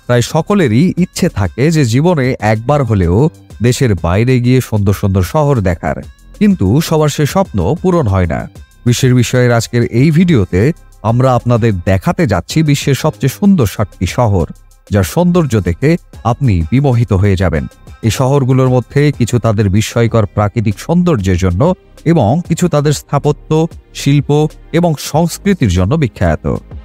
প্রায় সকলেরই ইচ্ছে থাকে যে জীবনে একবার হলেও দেশের বাইরে গিয়ে সুন্দর সুন্দর শহর দেখার, কিন্তু সবার সে স্বপ্ন পূরণ হয় না। বিশ্বের বিষয়ের আজকের এই ভিডিওতে আমরা আপনাদের দেখাতে যাচ্ছি বিশ্বের সবচেয়ে সুন্দর 7টি শহর, যার সৌন্দর্য দেখে আপনি বিমোহিত হয়ে যাবেন। এই শহরগুলোর মধ্যে কিছু তাদের বিস্ময়কর প্রাকৃতিক সৌন্দর্যের জন্য এবং কিছু তাদের স্থাপত্য, শিল্প এবং সংস্কৃতির জন্য বিখ্যাত।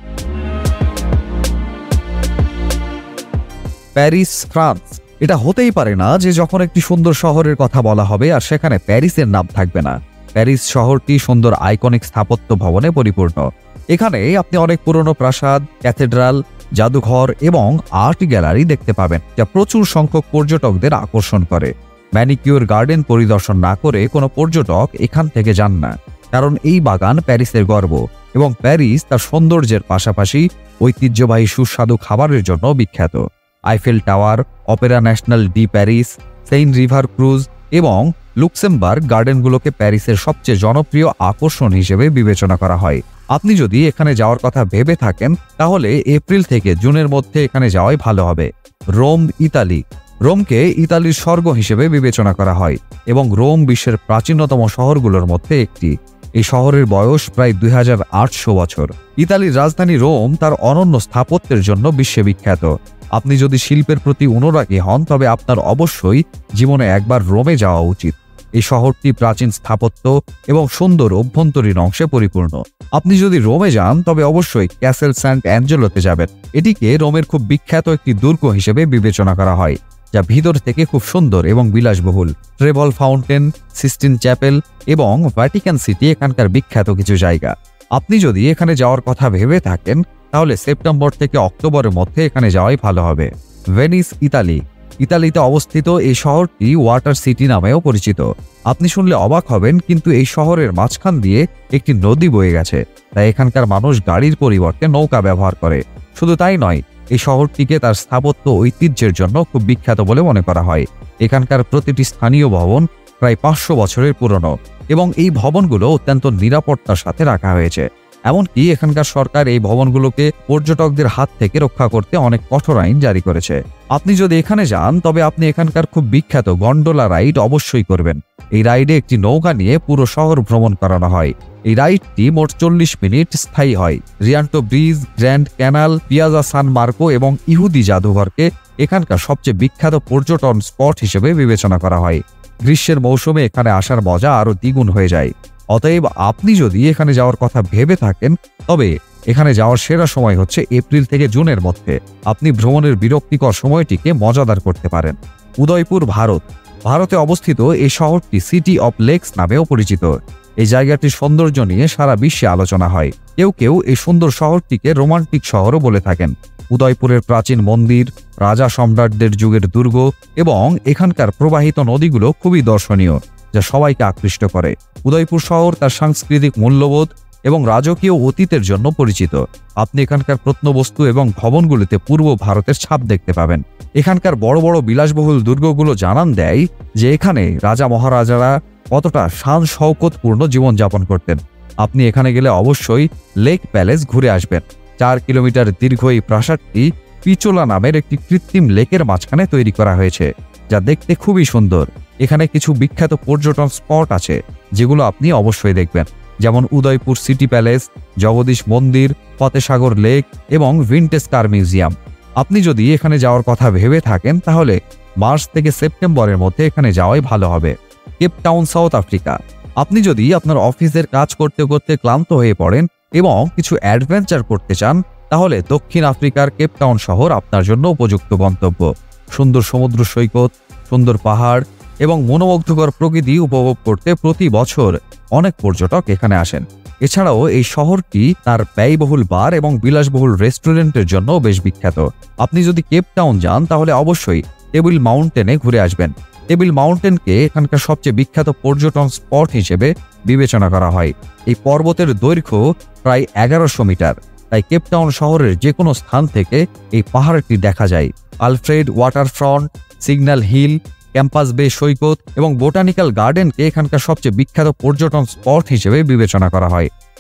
Paris, France. এটা হতেই পারে না যে যখন একটি সুন্দর শহরের কথা বলা হবে আর সেখানে প্যারিসের নাম থাকবে না। প্যারিস শহরটি সুন্দর আইকনিক স্থাপত্য ভবনে পরিপূর্ণ। এখানে আপনি অনেক পুরনো প্রাসাদ, ক্যাথেড্রাল, জাদুঘর এবং আর্ট গ্যালারি দেখতে পাবেন, যা প্রচুর সংখ্যক পর্যটকদের আকর্ষণ করে। ম্যানিকিউর গার্ডেন পরিদর্শন না করে কোনো পর্যটক এখান থেকে যান না, কারণ এই বাগান প্যারিসের গর্ব এবং প্যারিস তার সৌন্দর্যের পাশাপাশি ঐতিহ্যবাহী সুস্বাদু খাবারের জন্য বিখ্যাত। Eiffel Tower, Opera National de Paris, Seine River cruise এবং লুক্সেমবার্গ গার্ডেনগুলোকে প্যারিসের সবচেয়ে জনপ্রিয় আকর্ষণ হিসেবে বিবেচনা করা হয়। আপনি যদি এখানে যাওয়ার কথা ভেবে থাকেন তাহলে এপ্রিল থেকে জুনের মধ্যে এখানে যাওয়াই ভালো হবে। Rome, Italy. রোমকে ইতালির স্বর্গ হিসেবে বিবেচনা করা হয় এবং রোম বিশ্বের প্রাচীনতম শহরগুলোর মধ্যে একটি। এই শহরের বয়স প্রায় 2800 বছর। ইতালির রাজধানী রোম তার অনন্য স্থাপত্যের জন্য বিশ্বে বিখ্যাত। আপনি যদি শিল্পের প্রতি অনুরাগী হন তবে আপনার অবশ্যই জীবনে একবার রোমে যাওয়া উচিত। এই শহরটি প্রাচীন স্থাপত্য এবং সুন্দর অভ্যন্তরীণ অংশে পরিপূর্ণ। আপনি যদি রোমে যান তবে অবশ্যই ক্যাসেল স্যান্ট অ্যাঞ্জেলোতে যাবেন। এটিকে রোমের খুব বিখ্যাত একটি দুর্গ হিসেবে বিবেচনা করা হয়, যা ভিতর থেকে খুব সুন্দর এবং বিলাসবহুল। ট্রেভল ফাউন্টেন, সিস্টিন চ্যাপেল এবং ভ্যাটিকান সিটি এখানকার বিখ্যাত কিছু জায়গা। আপনি যদি এখানে যাওয়ার কথা ভেবে থাকেন তাহলে সেপ্টেম্বর থেকে অক্টোবরের মধ্যে এখানে যাওয়াই ভালো হবে। Venice, Italy. ইতালিতে অবস্থিত এই শহরটি ওয়াটার সিটি নামেও পরিচিত। আপনি শুনলে অবাক হবেন, কিন্তু এই শহরের মাঝখান দিয়ে একটি নদী বয়ে গেছে, তাই এখানকার মানুষ গাড়ির পরিবর্তে নৌকা ব্যবহার করে। শুধু তাই নয়, এই শহরটিকে তার স্থাপত্য ঐতিহ্যের জন্য খুব বিখ্যাত বলে মনে করা হয়। এখানকার প্রতিটি স্থানীয় ভবন প্রায় 500 বছরের পুরনো এবং এই ভবনগুলো অত্যন্ত নিরাপত্তার সাথে রাখা হয়েছে। এমনকি এখানকার সরকার এই ভবনগুলোকে পর্যটকদের হাত থেকে রক্ষা করতে অনেক কঠোর আইন জারি করেছে। আপনি যদি এখানে যান তবে আপনি এখানকার খুব বিখ্যাত গন্ডোলা রাইড অবশ্যই করবেন। এই রাইডে একটি নৌকা নিয়ে পুরো শহর ভ্রমণ করানো হয়। এই রাইডটি মোট 40 মিনিট স্থায়ী হয়। Rialto Bridge, Grand Canal, Piazza San Marco এবং ইহুদি জাদুঘরকে এখানকার সবচেয়ে বিখ্যাত পর্যটন স্পট হিসেবে বিবেচনা করা হয়। গ্রীষ্মের মৌসুমে এখানে আসার মজা আরও দ্বিগুণ হয়ে যায়। অতএব আপনি যদি এখানে যাওয়ার কথা ভেবে থাকেন তবে এখানে যাওয়ার সেরা সময় হচ্ছে এপ্রিল থেকে জুনের মধ্যে। আপনি ভ্রমণের বিরক্তিকর সময়টিকে মজাদার করতে পারেন। উদয়পুর, ভারত। ভারতে অবস্থিত এই শহরটি সিটি অফ লেকস নামেও পরিচিত। এই জায়গাটির সৌন্দর্য নিয়ে সারা বিশ্বে আলোচনা হয়। কেউ কেউ এই সুন্দর শহরটিকে রোমান্টিক শহরও বলে থাকেন। উদয়পুরের প্রাচীন মন্দির, রাজা সম্রাটদের যুগের দুর্গ এবং এখানকার প্রবাহিত নদীগুলো খুবই দর্শনীয়, যা সবাইকে আকৃষ্ট করে। উদয়পুর শহর তার সাংস্কৃতিক মূল্যবোধ এবং রাজকীয় অতীতের জন্য পরিচিত। আপনি এখানকার প্রত্নবস্তু এবং ভবনগুলিতে পূর্ব ভারতের ছাপ দেখতে পাবেন। এখানকার বড় বড় বিলাসবহুল দুর্গগুলো জানান দেয় যে এখানে রাজা মহারাজারা কতটা শান শৌকতপূর্ণ জীবনযাপন করতেন। আপনি এখানে গেলে অবশ্যই লেক প্যালেস ঘুরে আসবেন। 4 কিলোমিটার দীর্ঘ এই প্রাসাদটি পিচোলা নামের একটি কৃত্রিম লেকের মাঝখানে তৈরি করা হয়েছে, যা দেখতে খুবই সুন্দর। এখানে কিছু বিখ্যাত পর্যটন স্পট আছে যেগুলো আপনি অবশ্যই দেখবেন, যেমন উদয়পুর সিটি প্যালেস, জগদীশ মন্দির, ফতেসাগর লেক এবং ভিনটেজ কার মিউজিয়াম। আপনি যদি এখানে যাওয়ার কথা ভেবে থাকেন তাহলে মার্চ থেকে সেপ্টেম্বরের মধ্যে এখানে যাওয়াই ভালো হবে। Cape Town, South Africa. আপনি যদি আপনার অফিসের কাজ করতে করতে ক্লান্ত হয়ে পড়েন এবং কিছু অ্যাডভেঞ্চার করতে চান তাহলে দক্ষিণ আফ্রিকার কেপ টাউন শহর আপনার জন্য উপযুক্ত গন্তব্য। সুন্দর সমুদ্র সৈকত, সুন্দর পাহাড় এবং মনোমুগ্ধকর প্রকৃতি উপভোগ করতে প্রতি বছর অনেক পর্যটক এখানে আসেন। এছাড়াও এই শহরটি তার ব্যয়বহুল বার এবং বিলাসবহুল রেস্টুরেন্টের জন্য বেশ বিখ্যাত। আপনি যদি কেপ টাউন যান তাহলে অবশ্যই টেবিল মাউন্টেনে ঘুরে আসবেন। টেবিল মাউন্টেনকে এখানকার সবচেয়ে বিখ্যাত পর্যটন স্পট হিসেবে বিবেচনা করা হয়। এই পর্বতের দৈর্ঘ্য প্রায় 1100 মিটার, তাই কেপ টাউন শহরের যে কোনো স্থান থেকে এই পাহাড়টি দেখা যায়। Alfred Waterfront, Signal Hill, Camps Bay সৈকত এবং বোটানিক্যাল গার্ডেনকে এখানকার সবচেয়ে বিখ্যাত পর্যটন স্পট হিসেবে বিবেচনা করা হয়।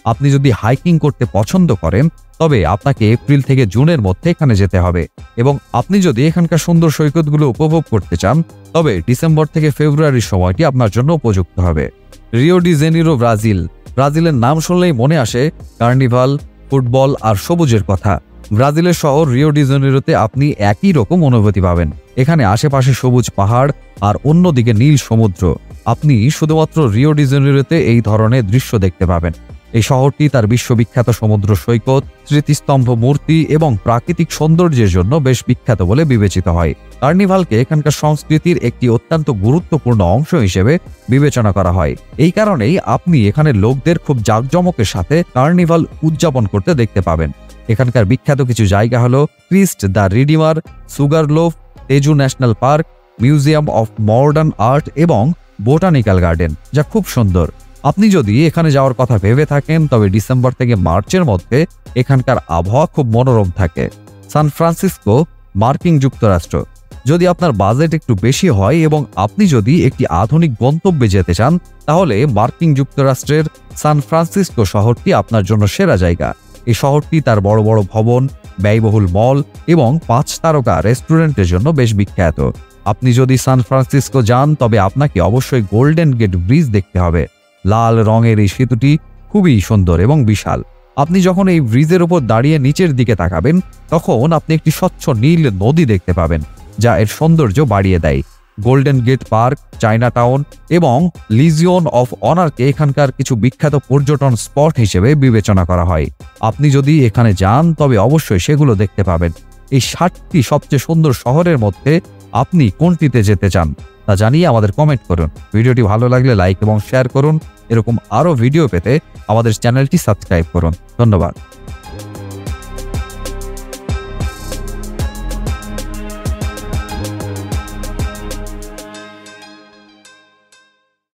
আপনি যদি হাইকিং করতে পছন্দ করেন তবে আপনাকে এপ্রিল থেকে জুনের মধ্যে এখানে যেতে হবে, এবং আপনি যদি এখানকার সুন্দর সৈকতগুলো উপভোগ করতে চান তবে ডিসেম্বর থেকে ফেব্রুয়ারির সময়টি আপনার জন্য উপযুক্ত হবে। Rio de Janeiro, Brazil. ব্রাজিলের নাম শুনলেই মনে আসে কার্নিভাল, ফুটবল আর সবুজের কথা। ব্রাজিলের শহর রিও ডি জেনিরোতে আপনি একই রকম অনুভূতি পাবেন। এখানে আশেপাশে সবুজ পাহাড় আর অন্যদিকে নীল সমুদ্র। আপনি শুধুমাত্র রিও ডি জেনিরোতে এই ধরনের দৃশ্য দেখতে পাবেন। এই শহরটি তার বিশ্ববিখ্যাত সমুদ্র সৈকত, স্মৃতিস্তম্ভ মূর্তি এবং প্রাকৃতিক সৌন্দর্যের জন্য বেশ বিখ্যাত বলে বিবেচিত হয়। কার্নিভালকে এখানকার সংস্কৃতির একটি অত্যন্ত গুরুত্বপূর্ণ অংশ হিসেবে বিবেচনা করা হয়। এই কারণেই আপনি এখানে লোকদের খুব জাঁকজমকের সাথে কার্নিভাল উদযাপন করতে দেখতে পাবেন। এখানকার বিখ্যাত কিছু জায়গা হলো Christ the Redeemer, Sugarloaf, Tijuca National Park, museum of modern art এবং বোটানিক্যাল গার্ডেন, যা খুব সুন্দর। আপনি যদি এখানে যাওয়ার কথা ভেবে থাকেন তবে ডিসেম্বর থেকে মার্চের মধ্যে এখানকার আবহাওয়া খুব মনোরম থাকে। সান ফ্রান্সিসকো, মার্কিন যুক্তরাষ্ট্র। যদি আপনার বাজেট একটু বেশি হয় এবং আপনি যদি একটি আধুনিক গন্তব্যে যেতে চান তাহলে মার্কিন যুক্তরাষ্ট্রের সান ফ্রান্সিসকো শহরটি আপনার জন্য সেরা জায়গা। এই শহরটি তার বড় বড় ভবন, ব্যয়বহুল মল এবং 5 তারকা রেস্টুরেন্টের জন্য বেশ বিখ্যাত। আপনি যদি সান ফ্রান্সিসকো যান তবে আপনাকে অবশ্যই গোল্ডেন গেট ব্রিজ দেখতে হবে। লাল রঙের এই সেতুটি খুবই সুন্দর এবং বিশাল। আপনি যখন এই ব্রিজের উপর দাঁড়িয়ে নিচের দিকে তাকাবেন তখন আপনি একটি স্বচ্ছ নীল নদী দেখতে পাবেন, যা এর সৌন্দর্য বাড়িয়ে দেয়। Golden Gate Park, China Town এবং লিজিয়ন অফ অনারকে এখানকার কিছু বিখ্যাত পর্যটন স্পট হিসেবে বিবেচনা করা হয়। আপনি যদি এখানে যান তবে অবশ্যই সেগুলো দেখতে পাবেন। এই 7টি সবচেয়ে সুন্দর শহরের মধ্যে আপনি কোনটিতে যেতে চান তা জানিয়ে আমাদের কমেন্ট করুন। ভিডিওটি ভালো লাগলে লাইক এবং শেয়ার করুন। এরকম আরও ভিডিও পেতে আমাদের চ্যানেলটি সাবস্ক্রাইব করুন। ধন্যবাদ।